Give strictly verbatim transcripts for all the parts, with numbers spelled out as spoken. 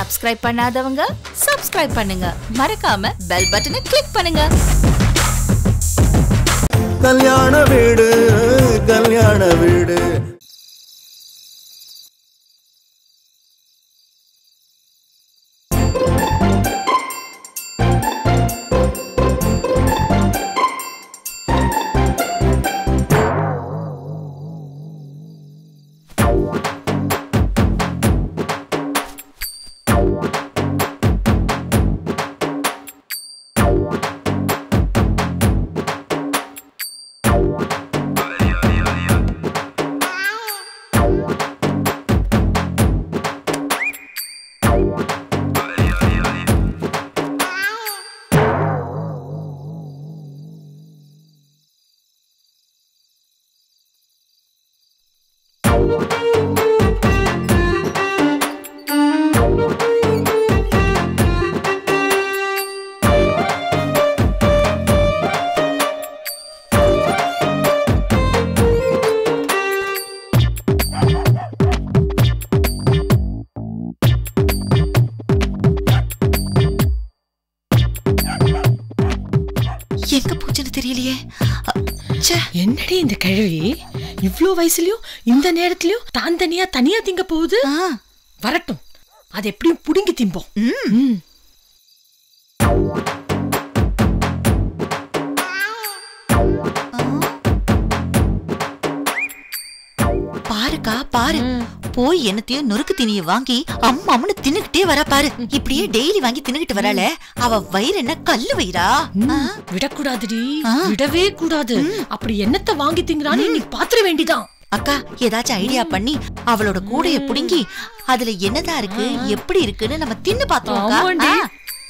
Subscribe பண்ணாதவங்க subscribe பண்ணுங்க. மறக்காம bell button click பண்ணுங்க. கல்யாண வீடு கல்யாண வீடு என்னடி இந்த கிழவி இவ்ளோ வயசுலயும் இந்த நேரத்துலயும் தான் தனியா தனியா திங்க போகுது. வரட்டும், அது எப்படியும் புடுங்கி திம்போம். பாருக்கா பாரு, போய் என்னத்தையும் நொறுக்கு திணிய வாங்கி அம்மா அம்முன்னு தின்னுகிட்டே வரா பாரு. இப்படியே டெய்லி வாங்கி தின்னுகிட்டு வரால, அவ வயிறு என்ன கல்லு வயிறா? விடக்கூடாதுடி, விடவே கூடாது. அப்படி என்னத்தை வாங்கி திங்கறான்னு இன்னைக்கு பாத்துற வேண்டிதான். அக்கா, ஏதாச்சும் ஐடியா பண்ணி அவளோட கூடைய புடுங்கி அதுல என்னதான் இருக்கு எப்படி இருக்குன்னு நம்ம தின்னு பாத்தோம்.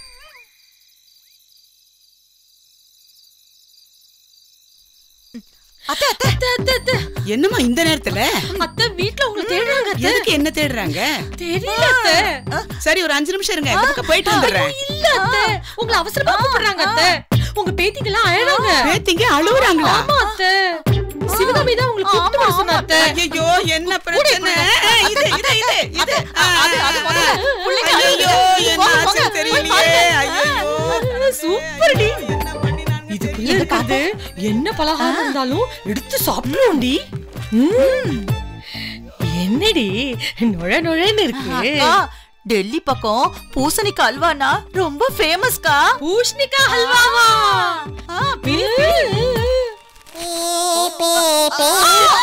அத்தை அத்தை அத்தை அத்தை என்னம்மா இந்த நேரத்துல? அத்தை வீட்ல உங்களை தேடுறாங்க. எதுக்கு என்ன தேடுறாங்க? தெரியல அத்தை. சரி, ஒரு அஞ்சு நிமிஷம் இருங்க, இந்த பக்கம் போயிட்டு வந்துறேன். இல்ல அத்தை, உங்களை அவசரமா கூப்பிடுறாங்க அத்தை. உங்க பேத்திங்க எல்லாம் அழறாங்க. பேத்திங்க அழுவுறாங்களா? ஆமா அத்தை, சிவகாமி தான் உங்களுக்கு கூப்பிட்டு வர சொன்னா அத்தை. ஐயோ, என்ன பிரச்சனை? இது இது இது இது அது அது முதல்ல புள்ளைங்க ஐயோ என்ன ஆச்சு தெரியலையே. ஐயோ சூப்பர் டி. இதுக்குள்ள இருக்குது என்ன பலகாரம் இருந்தாலும் எடுத்து சாப்பிடுவோம்டி. என்னடி நொழ நொழன்னு இருக்கு? டெல்லி பக்கம் பூசணிக்காய் அல்வானா ரொம்ப ஃபேமஸ்கா. பூசணிக்காய் அல்வாவா?